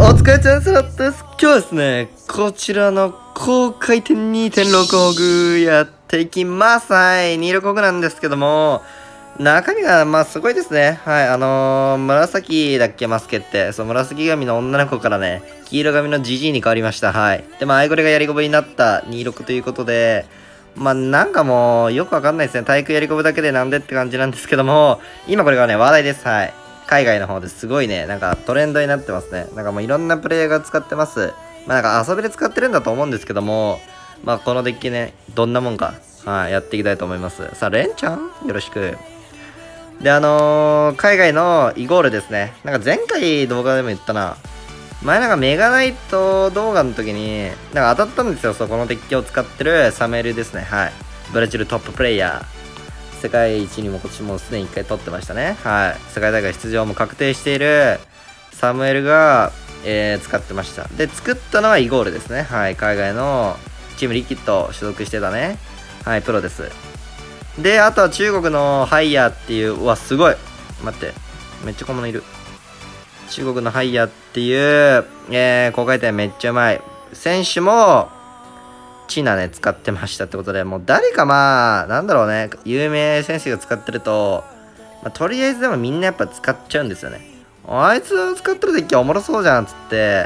お疲れ様です。今日はですね、こちらの高回転 2.6 ホグやっていきます。はい、2.6ホグなんですけども、中身がすごいですね。はい、紫だっけマスケって、そう、紫髪の女の子からね、黄色髪のジジイに変わりました。はい。で、アイゴレがやりゴブになった2.6ということで、なんかもう、よくわかんないですね。体育やりゴブだけでなんでって感じなんですけども、今これがね、話題です。はい。海外の方ですごいね、なんかトレンドになってますね。なんかもういろんなプレイヤーが使ってます。なんか遊びで使ってるんだと思うんですけども、このデッキね、どんなもんか、はい、やっていきたいと思います。さあ、レンちゃんよろしく。で、海外のイゴールですね。なんか前回動画でも言ったな。前なんかメガナイト動画の時に、なんか当たったんですよ。そう、このデッキを使ってるサメルですね。はい。ブラジルトッププレイヤー。世界一にも今年もすでに1回取ってましたね。はい。世界大会出場も確定しているサムエルが、使ってました。で、作ったのはイゴールですね。はい。海外のチームリキッド所属してたね。はい、プロです。で、あとは中国のハイヤーっていう、うわ、すごい。待って。めっちゃ小物いる。中国のハイヤーっていう、高回転めっちゃうまい。選手も、チナね、使ってましたってことで、もう誰かなんだろうね、有名選手が使ってると、とりあえずでもみんなやっぱ使っちゃうんですよね。あいつ使ってるデッキおもろそうじゃんっつって、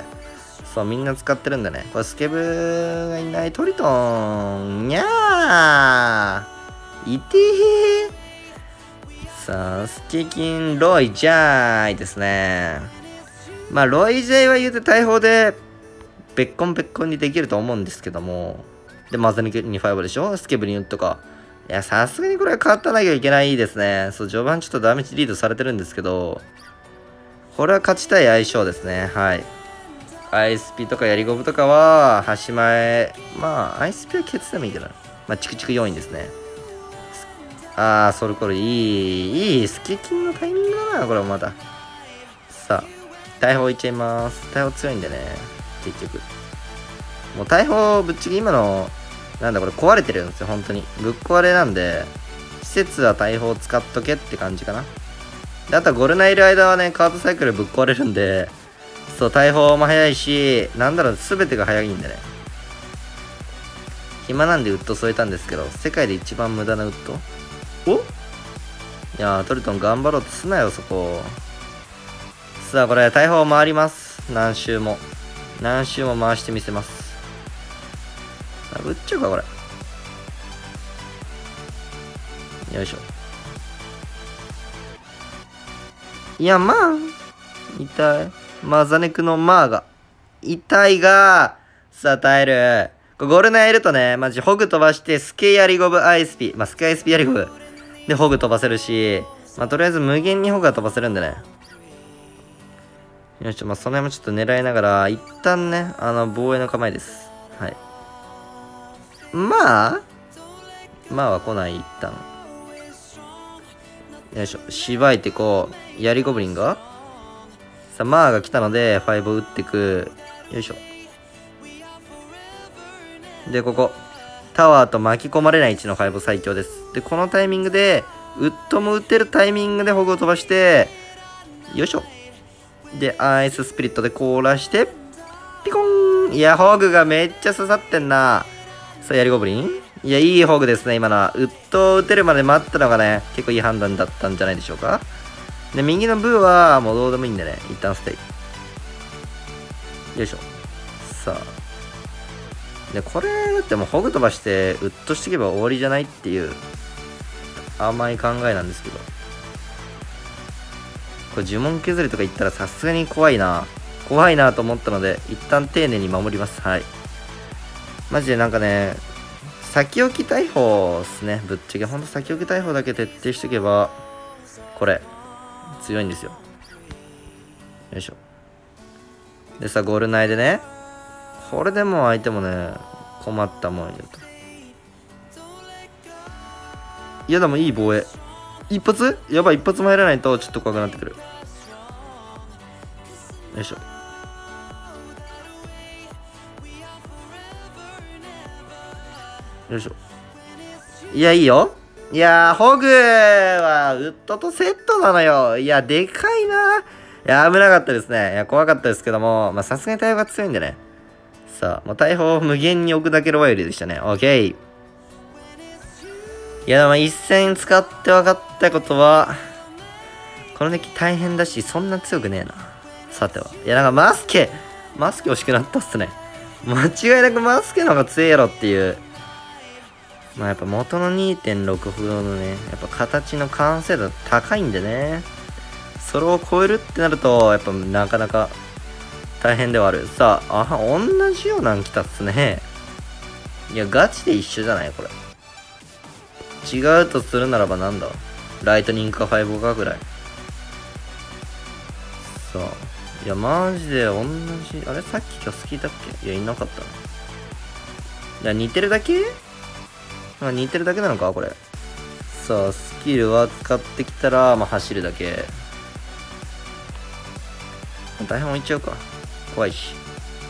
そう、みんな使ってるんだね。これスケブがいないトリトン、にゃー、いてー。さあ、スケキン、ロイジャーイですね。ロイジャイは言うて大砲で、べっこんべっこんにできると思うんですけども、で、マザニに5でしょスケブリンとか。いや、さすがにこれは勝たなきゃいけないですね。そう、序盤ちょっとダメージリードされてるんですけど、これは勝ちたい相性ですね。はい。アイスピとかやりゴブとかは、端前。アイスピはケツでもいいけどな。チクチク要因ですね。ソルコルいいスケキンのタイミングだな、これもまた。さあ、大砲いっちゃいます。大砲強いんでね、結局。もう大砲ぶっちゃけ今の、なんだこれ壊れてるんですよ、本当に。ぶっ壊れなんで、施設は大砲使っとけって感じかな。で、あとはゴルナいる間はね、カードサイクルぶっ壊れるんで、そう、大砲も早いし、なんだろう、すべてが早いんでね。暇なんでウッド添えたんですけど、世界で一番無駄なウッド？お？いやー、トリトン頑張ろうとすなよ、そこ。さあ、これ、大砲回ります。何周も。何周も回してみせます。打っちゃうか、これ。よいしょ。いや、痛い。ザネクのが。痛いが、さあ、耐える。ゴルナいるとね、マジホグ飛ばして、スケやりゴブアイスピ。スケアイスピやりゴブ。で、ホグ飛ばせるし、とりあえず無限にホグは飛ばせるんでね。よいしょ、その辺もちょっと狙いながら、一旦ね、防衛の構えです。はい。は来ない、一旦。よいしょ。しばいてヤリゴブリンがさあ、が来たので、5を打ってく。よいしょ。で、ここ。タワーと巻き込まれない位置の5最強です。で、このタイミングで、ウッドも打てるタイミングでホグを飛ばして、よいしょ。で、アイススピリットで凍らして、ピコーン。いや、ホグがめっちゃ刺さってんな。さあ、ヤリゴブリンいや、いいホグですね、今のは。ウッドを打てるまで待ったのがね、結構いい判断だったんじゃないでしょうか。で、右のブーはもうどうでもいいんでね、一旦ステイ。よいしょ。さあ。で、これ、だってもうホグ飛ばして、ウッドしていけば終わりじゃないっていう、甘い考えなんですけど。これ呪文削りとか言ったらさすがに怖いな。怖いなと思ったので、一旦丁寧に守ります。はい。マジでなんかね、先置き大砲っすね。ぶっちゃけ。ほんと先置き大砲だけ徹底しとけば、これ、強いんですよ。よいしょ。でさ、ゴール内でね、これでもう相手もね、困ったもんよと。いやでもいい防衛。一発やばい、一発も入らないとちょっと怖くなってくる。よいしょ。よいしょ。いや、いいよ。いやー、ホグはウッドとセットなのよ。いや、でかいな。 や、危なかったですね。いや、怖かったですけども、まあ、さすがに大砲が強いんでね。さあ、もう大砲を無限に置くだけロワイルでしたね。オッケー。いや、まあ、一戦使って分かったことは、このデッキ大変だし、そんな強くねえな。さては。いや、なんかマスケ欲しくなったっすね。間違いなくマスケの方が強いやろっていう。まあやっぱ元の 2.6 ほどのね、やっぱ形の完成度高いんでね。それを超えるってなると、やっぱなかなか大変ではある。さあ、同じようなん来たっすね。いや、ガチで一緒じゃないこれ。違うとするならばなんだライトニングか5かぐらい。さあ。いや、マジで同じ。あれさっきキャス聞いたっけいや、いなかったな。いや、似てるだけ似てるだけなのかこれ。さあ、スキルは使ってきたら、まあ、走るだけ。大半置いちゃうか。怖いし。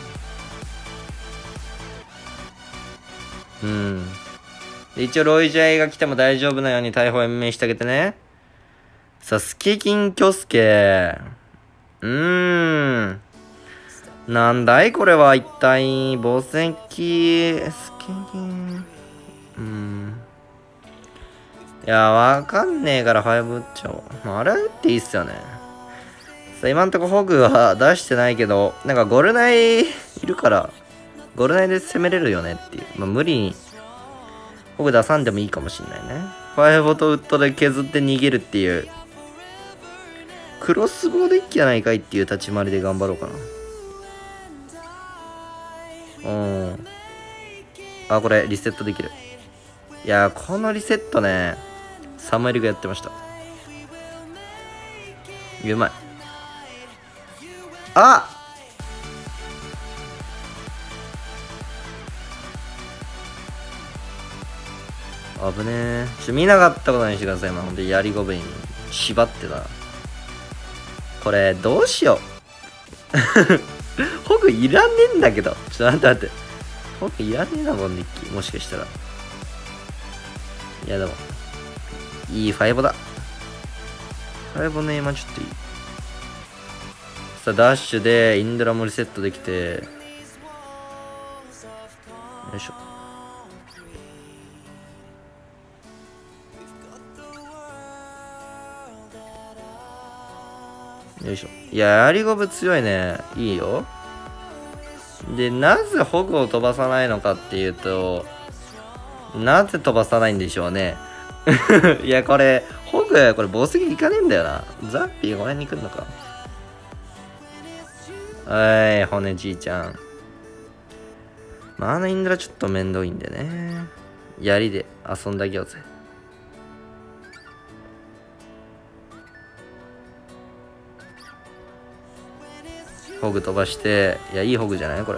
で一応、ロイジャイが来ても大丈夫なように大砲延命してあげてね。さあ、スケキンキョスケ。なんだいこれは一体、墓石、スケキン。いや、わかんねえから5打っちゃおう。まあ、あれは打っていいっすよね。さあ、今んとこホグは出してないけど、なんかゴルナイいるから、ゴルナイで攻めれるよねっていう。まあ、無理に、ホグ出さんでもいいかもしんないね。5とウッドで削って逃げるっていう。クロスボウデッキやないかいっていう立ち回りで頑張ろうかな。あ、これリセットできる。いやー、このリセットね、サムエルがやってました。うまい。あ危ねえ。見なかったことにしてください。今、ほんとやりごべに縛ってた。これ、どうしよう。ホグいらねえんだけど。ちょっと待って。ホグいらねえな、このデッキ。もしかしたら。いや、でも。いい5だ。5ね、今ちょっといい。さあ、ダッシュでインドラもリセットできて。よいしょ。よいしょ。いや、やりゴブ強いね。いいよ。で、なぜホグを飛ばさないのかっていうと、なぜ飛ばさないんでしょうね。いや、これ、ホグ、これボスギいかねえんだよな。ザッピーこの辺に来るのか。骨じいちゃん。まあ、インドラちょっと面倒いんでね。槍で遊んであげようぜ。ホグ飛ばして、いや、いいホグじゃないこれ。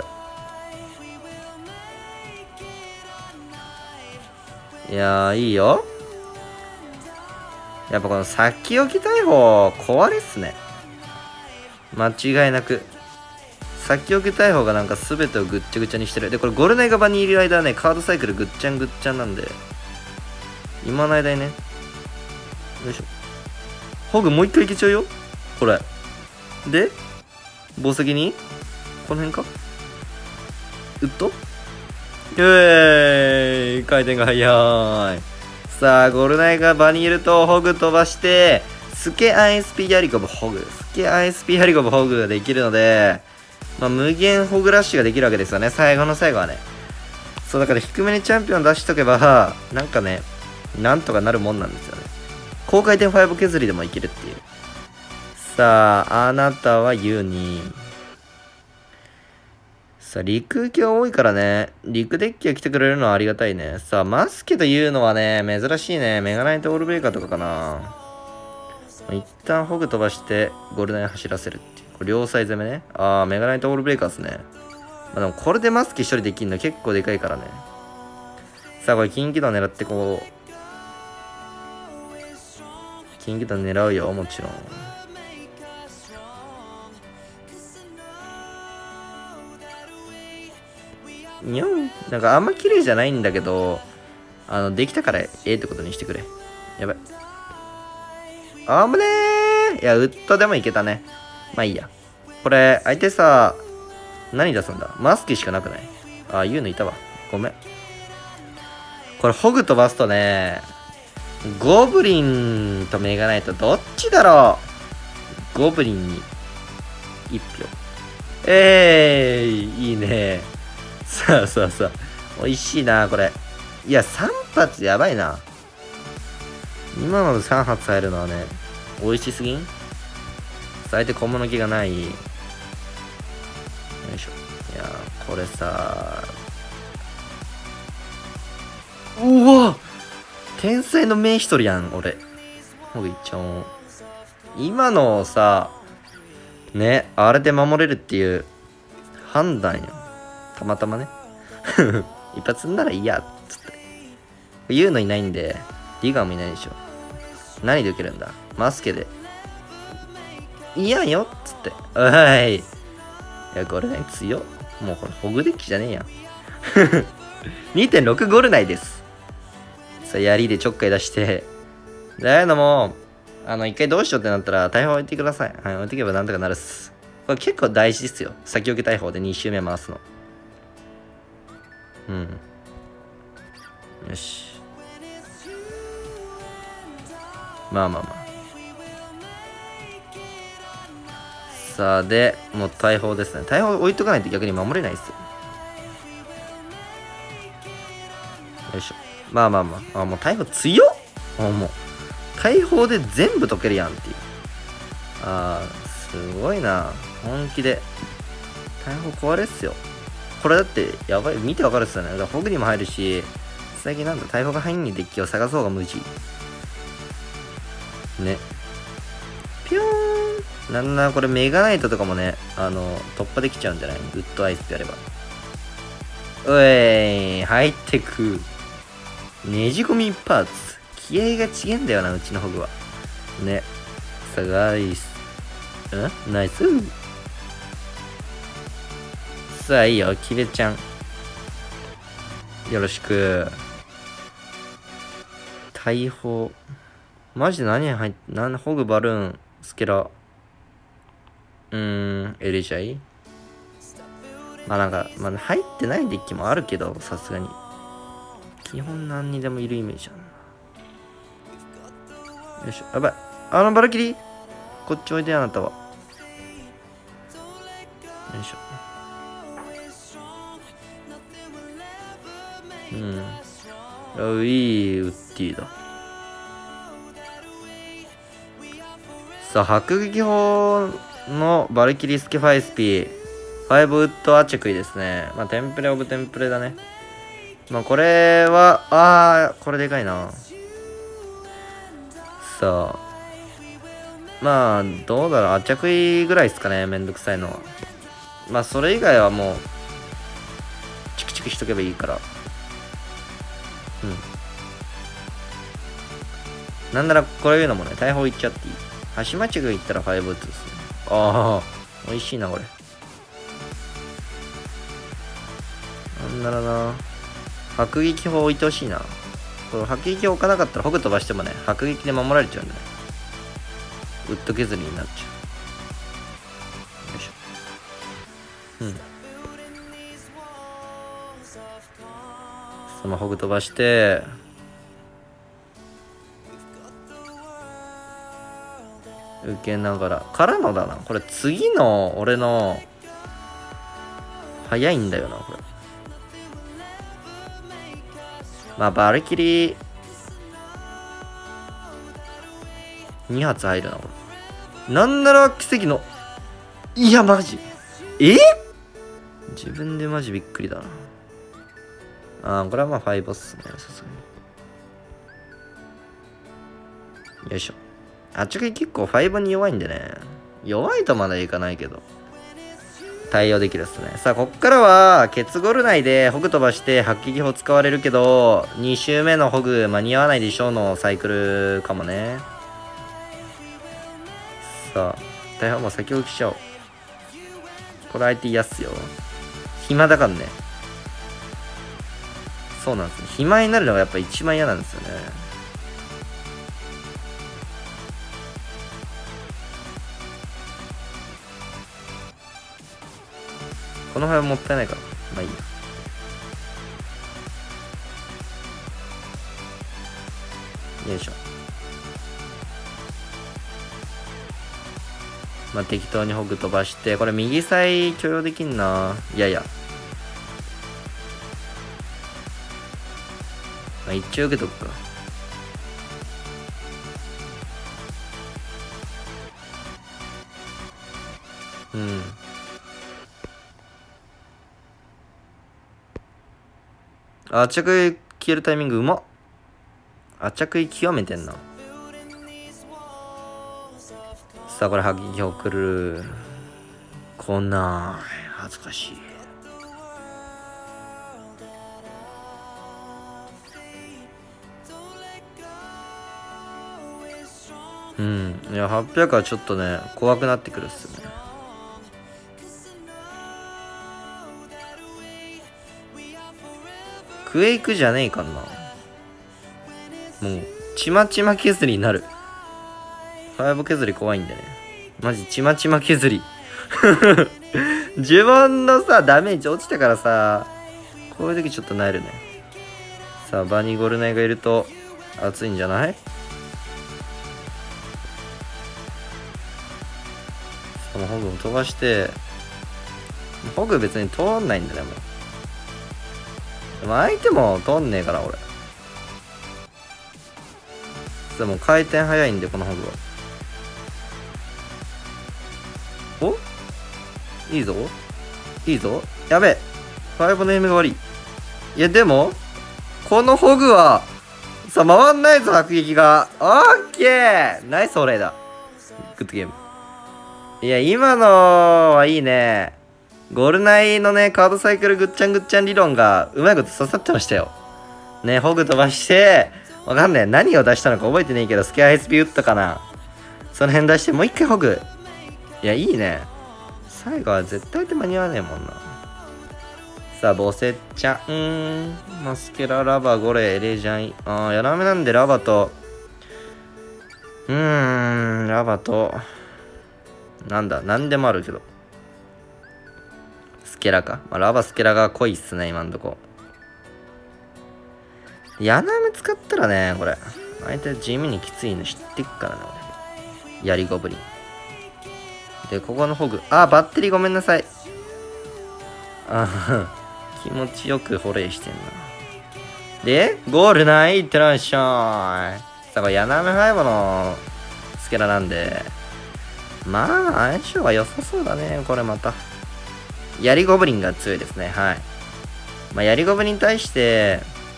いやー、いいよ。やっぱこの先置き大砲、壊れっすね。間違いなく。先置き大砲がなんか全てをぐっちゃぐちゃにしてる。で、これゴルナイが場にいる間はね、カードサイクルぐっちゃんぐっちゃんなんで。今の間にね。よいしょ。ホグもう一回いけちゃうよ。これ。で、宝石にこの辺かウッド回転が速い。さあ、ゴルナイが場にいると、ホグ飛ばして、スケ ISP ヤリゴブホグ。スケ ISP ヤリゴブホグができるので、まあ、無限ホグラッシュができるわけですよね。最後の最後はね。そう、だから低めにチャンピオン出しとけば、なんかね、なんとかなるもんなんですよね。高回転5削りでもいけるっていう。さあ、あなたは言うに。さあ、陸行多いからね。陸デッキが来てくれるのはありがたいね。さあ、マスケというのはね、珍しいね。メガナイトオールブレイカーとかかな。一旦ホグ飛ばして、ゴールナイ走らせるっていう。これ両サイ攻めね。メガナイトオールブレイカーっすね。まあでもこれでマスケ一人できんの結構でかいからね。さあ、これ近畿道狙ってこう。近畿道狙うよ、もちろん。にゃん。なんかあんま綺麗じゃないんだけど、できたからってことにしてくれ。やばい。あぶねー。いや、ウッドでもいけたね。 まあいいや。これ、相手さ、何出すんだ？マスクしかなくない？あ、言うのいたわ。ごめん。これ、ホグ飛ばすとね、ゴブリンとメガナイト、どっちだろう？ゴブリンに1票。いいね。さあさあさあ。美味しいな、これ。いや、3発やばいな。今ので3発入るのはね、美味しすぎん？相手小物気がない。よいしょ。いやー、これさうわ天才の名一人やん、俺。もういっちゃおう。今のさ、ね、あれで守れるっていう判断よ。たまたまね。一発ならいいや、つって。言うのいないんで、ディガーもいないでしょ。何で受けるんだ？マスケで。いやんよっつって。おい。いや、これね、強っ。もうこれ、ホグデッキじゃねえやん。2.6 ゴール内です。さあ、槍でちょっかい出して。で、ああいうのも、一回どうしようってなったら、大砲置いてください。はい、置いてけばなんとかなるっす。これ結構大事ですよ。先置き大砲で2周目回すの。うん。よし。まあまあまあ。さあ、で、もう大砲ですね。大砲置いとかないと逆に守れないっすよ。よいしょ。まあまあまあ。あ、もう大砲強っ！もう。大砲で全部解けるやんっていう。ああ、すごいな。本気で。大砲壊れっすよ。これだって、やばい。見てわかるっすよね。だからホグにも入るし、最近なんだ、大砲が入んにデッキを探そうが無事。ね。ぴょーん。なんならこれメガナイトとかもね、突破できちゃうんじゃない？ウッドアイスってやれば。うえー、入ってく。ねじ込みパーツ。気合が違えんだよな、うちのホグは。ね。さあ、ガイス。ナイス。さあ、いいよ、キベちゃん。よろしく。大砲。マジで何入って、ホグ、バルーン、スケラ。エレジャイ。まあなんか、まあ入ってないデッキもあるけど、さすがに。基本何にでもいるイメージあるな。よいしょ。やばい。バラキリこっちおいで、あなたは。よいしょ。いいウッディだ。さあ、迫撃砲のバルキリスケファイスピー。5ウッドアチェクイですね。まあ、テンプレオブテンプレだね。まあ、これは、これでかいな。さあ。まあ、どうだろう。アチャクイぐらいですかね。めんどくさいのは。まあ、それ以外はもう、チクチクしとけばいいから。なんなら、こういうのもね、大砲いっちゃっていい。橋間違い行ったら5ウッドですね。ああ、美味しいな、これ。なんならな。迫撃砲置いてほしいな。これ迫撃砲置かなかったらホグ飛ばしてもね、迫撃で守られちゃうんだね。ウッド削りになっちゃう。よいしょ。そのホグ飛ばして、受けながら。からのだな。これ次の俺の、早いんだよな、これ。まあ、バルキリ2発入るな、これ。なんなら奇跡の、いや、マジ。自分でマジびっくりだな。これはまあ5っすね、さすがに。よいしょ。あっちが結構5に弱いんでね。弱いとまでいかないけど。対応できるっすね。さあ、こっからは、ケツゴル内でホグ飛ばして迫撃砲使われるけど、2周目のホグ間に合わないでしょうのサイクルかもね。さあ、大砲もう先置きしちゃおう。これ相手嫌っすよ。暇だからね。そうなんですね。暇になるのがやっぱ一番嫌なんですよね。 この辺はもったいないから。まあいいや。よいしょ。まあ適当にホグ飛ばして、これ右サイ許容できんな。いやいや。まあ一応受けとくか。うん。あ、着消えるタイミングうまっ。あ、着極めてんな。さあ、これ、はぎ送る。こんな、恥ずかしい。うん。いや、800はちょっとね、怖くなってくるっすね。クエイクじゃねえかな。もう、ちまちま削りになる。5削り怖いんでね。マジ、ちまちま削り。呪文のさ、ダメージ落ちたからさ、こういう時ちょっとなえるね。さあ、バニゴルナイがいると、熱いんじゃない？このホグを飛ばして、ホグ別に通んないんだね、もう。でも相手も通んねえから、俺。でも回転早いんで、このホグは。お？いいぞ。いいぞ。やべえ。5のエムが悪い。いや、でも、このホグは、さ、回んないぞ、迫撃が。オッケーナイスオレーだ。グッドゲーム。いや、今のはいいね。ゴールナイのね、カードサイクルぐっちゃんぐっちゃん理論がうまいこと刺さってましたよ。ね、ホグ飛ばして、わかんねえ。何を出したのか覚えてねえけど、スケア SP 打ったかな。その辺出して、もう一回ホグ。いや、いいね。最後は絶対って間に合わねえもんな。さあ、ボセちゃん。マスケラ、ラバ、ゴレ、エレジャイ。ああ、やらめなんでラバと、ラバと、なんだ、なんでもあるけど。スケラか。まあ、ラバ、スケラが濃いっすね、今んとこ。ヤナメ使ったらね、これ。相手地味にきついの知ってっからね、俺。槍ゴブリン。で、ここのホグ。あ、バッテリーごめんなさい。あ気持ちよく保冷してんな。で、ゴールないってらっしゃい。さあ、これヤナメ5のスケラなんで。まあ、相性は良さそうだね、これまた。槍ゴブリンが強いですね、はい。まあ、槍ゴブリンに対して、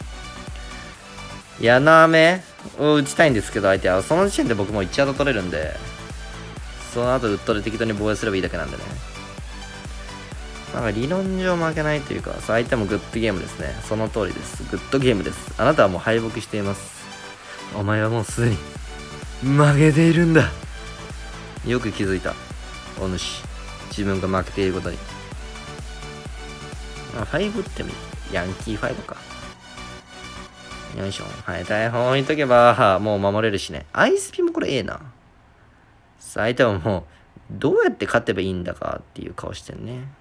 ヤナメを打ちたいんですけど、相手は。その時点で僕も1アート取れるんで、その後ウッドで適当に防衛すればいいだけなんでね。なんか理論上負けないというか、相手もグッドゲームですね。その通りです。グッドゲームです。あなたはもう敗北しています。お前はもうすでに負けているんだ。よく気づいた。お主。自分が負けていることに。まあ、5ってもいい。ヤンキー5か。よいしょ。はい、台本置いとけば、もう守れるしね。アイスピもこれええな。相手はもう、どうやって勝てばいいんだかっていう顔してんね。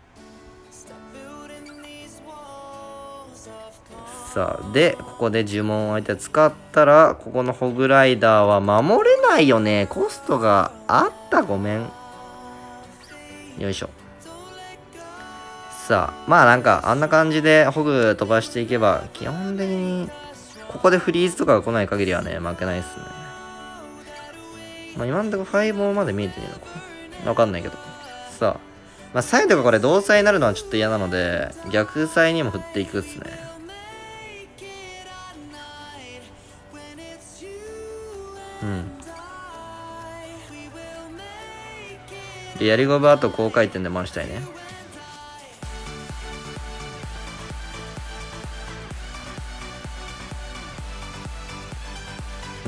さあ、で、ここで呪文を相手使ったら、ここのホグライダーは守れないよね。コストがあった。ごめん。よいしょ。さあ、まあなんか、あんな感じでホグ飛ばしていけば、基本的に、ここでフリーズとかが来ない限りはね、負けないっすね。まあ今んとこ5もまで見えてねえのか。わかんないけど。さあ、まあサイドがこれ同サイになるのはちょっと嫌なので、逆サイにも振っていくっすね。うん。で、やりゴブあと高回転で回したいね。うん。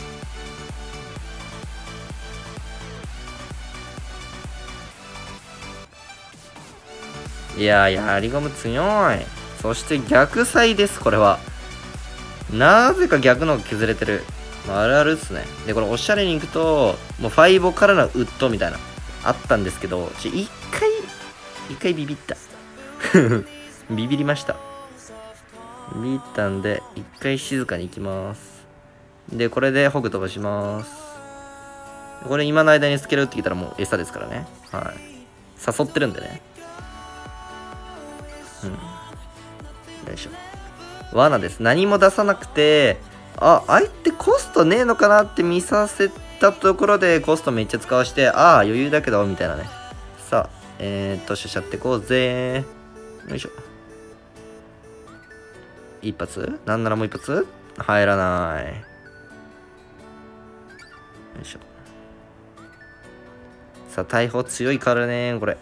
いやー、やりゴム強い。そして逆サイです、これは。なぜか逆の削れてる。あるあるっすね。で、これおしゃれに行くと、もう5からのウッドみたいな、あったんですけど、一回ビビった。 ビビりました。ビビったんで、一回静かに行きます。で、これでホグ飛ばします。これ今の間にスケル打ってきたらもう餌ですからね。はい。誘ってるんでね。うん。よいしょ。罠です。何も出さなくて、あ、相手コストねえのかなって見させたところでコストめっちゃ使わして、ああ、余裕だけど、みたいなね。さあ、しゃしゃってこうぜ。よいしょ。一発なんならもう一発入らない。よいしょ。さあ、大砲強いからね、これ。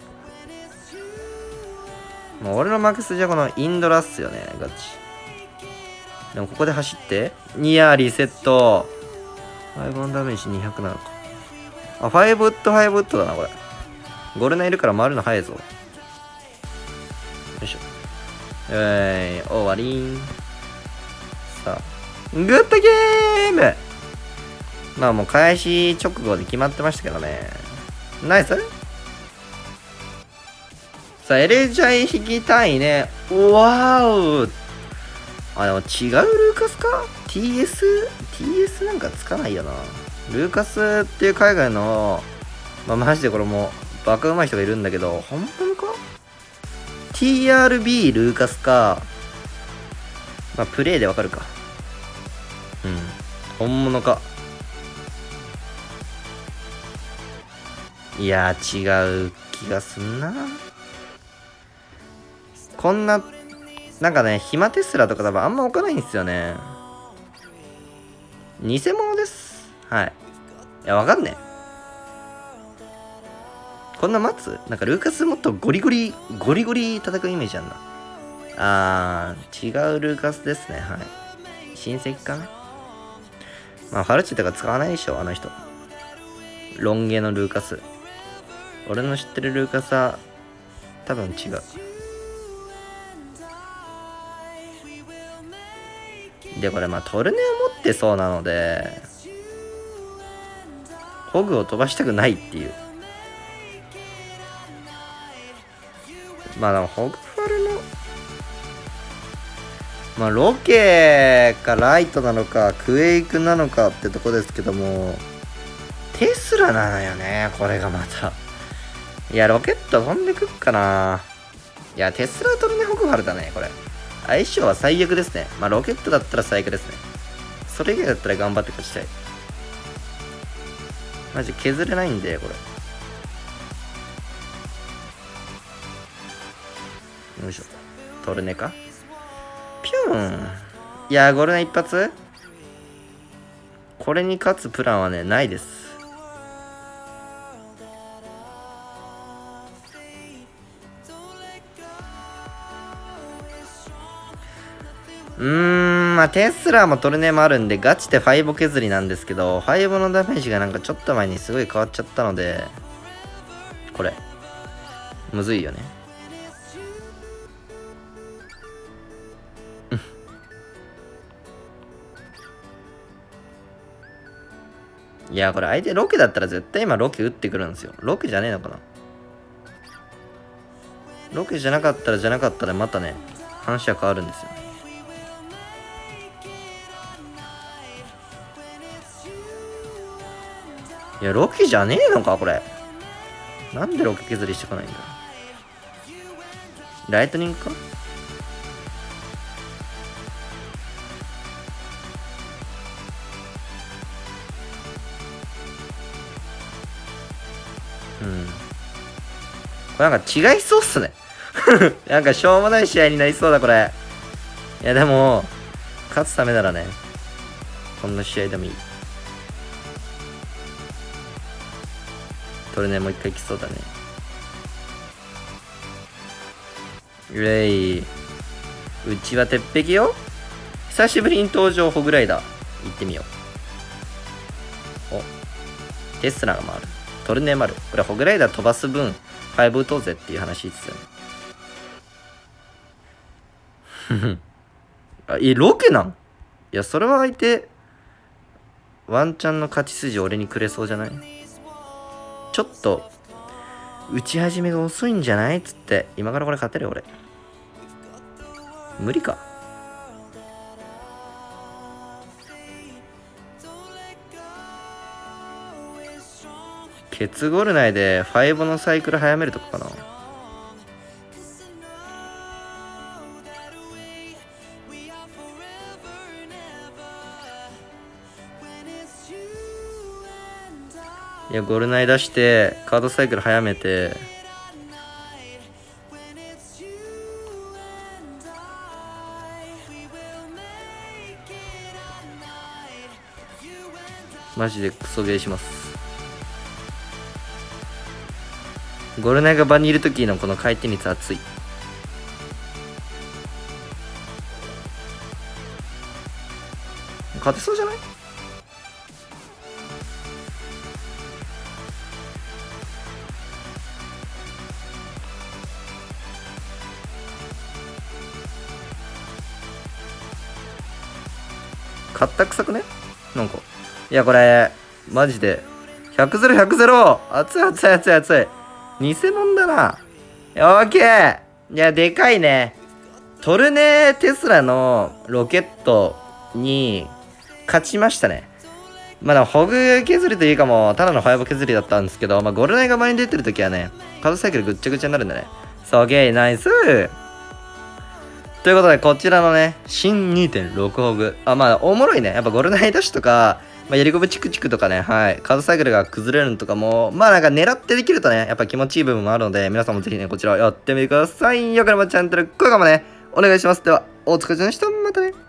もう俺のマックスじゃこのインドラっすよね、ガチ。でもここで走って。いや、リセット。5オンダメージ200なのか。あ、5ウッド、5ウッドだな、これ。ゴルナいるから回るの早いぞ。よいしょ。終わりん。さあ、グッドゲーム。まあもう開始直後で決まってましたけどね。ナイス。さあ、エレジャイ引きたいね。わーお。あ、でも違うルーカスか ?TS なんかつかないよな。ルーカスっていう海外の、まあマジでこれもうバカうまい人がいるんだけど、本物か ?TRB ルーカスか。まあプレイでわかるか。うん。本物か。いやー違う気がすんな。こんな、なんかね、ヒマテスラとか多分あんま置かないんですよね。偽物です。はい。いや、わかんねえ。こんな待つなんかルーカスもっとゴリゴリ叩くイメージあんな。違うルーカスですね。はい。親戚かな。まあ、ファルチとか使わないでしょ、あの人。ロン毛のルーカス。俺の知ってるルーカスは、多分違う。で、これまあトルネを持ってそうなので、ホグを飛ばしたくないっていう。まあでもホグファルの、まあロケかライトなのかクエイクなのかってとこですけども、テスラなのよね、これがまた。いや、ロケット飛んでくっかな。いや、テスラトルネホグファルだね、これ。相性は最悪ですね。まあロケットだったら最悪ですね。それ以外だったら頑張って勝ちたい。マジ削れないんで、これ。よいしょ。トルネかピューン。いやー、ゴルネ一発これに勝つプランはね、ないです。まあ、テスラもトルネもあるんで、ガチで5削りなんですけど、5のダメージがなんかちょっと前にすごい変わっちゃったので、これ、むずいよね。いや、これ相手ロケだったら絶対今ロケ打ってくるんですよ。ロケじゃねえのかな。ロケじゃなかったらまたね、話は変わるんですよ。いや、ロケじゃねえのかこれ。なんでロケ削りしてこないんだ。ライトニングかうん。これなんか違いそうっすね。なんかしょうもない試合になりそうだ、これ。いや、でも、勝つためならね、こんな試合でもいい。トルネもう一回来そうだね。うれい。うちは鉄壁よ。久しぶりに登場、ホグライダー。行ってみよう。お。テスラが回る。トルネもある。これホグライダー飛ばす分、5打とうぜっていう話ですよね。あ、ロケなん？いや、それは相手、ワンチャンの勝ち筋俺にくれそうじゃない？ちょっと、打ち始めが遅いんじゃないつって、今からこれ勝てるよ、俺。 無理か。ケツゴール内で5のサイクル早めるとこかな。いや、ゴール内出してカードサイクル早めて、マジでクソゲーします。ゴールナイが場にいる時のこの回転率熱い。勝てそうじゃない？勝ったくさくね？なんか。いや、これ、マジで。100-0、100-0! 熱い熱い熱い熱い。偽物だな。オッケー。いや、でかいね。トルネテスラのロケットに勝ちましたね。まあでも、ホグ削りというかもう、ただのファイブ削りだったんですけど、まあ、ゴールナイが前に出てるときはね、カードサイクルぐっちゃぐちゃになるんだね。すげえ、ナイスということで、こちらのね、新 2.6 ホグ。まあ、おもろいね。やっぱゴールナイダッシュとか、まあ、やりこぶチクチクとかね、はい。カードサイクルが崩れるのとかも、まあなんか狙ってできるとね、やっぱ気持ちいい部分もあるので、皆さんもぜひね、こちらやってみてください。よければチャンネル、高評価もね、お願いします。では、お疲れ様でした。またね。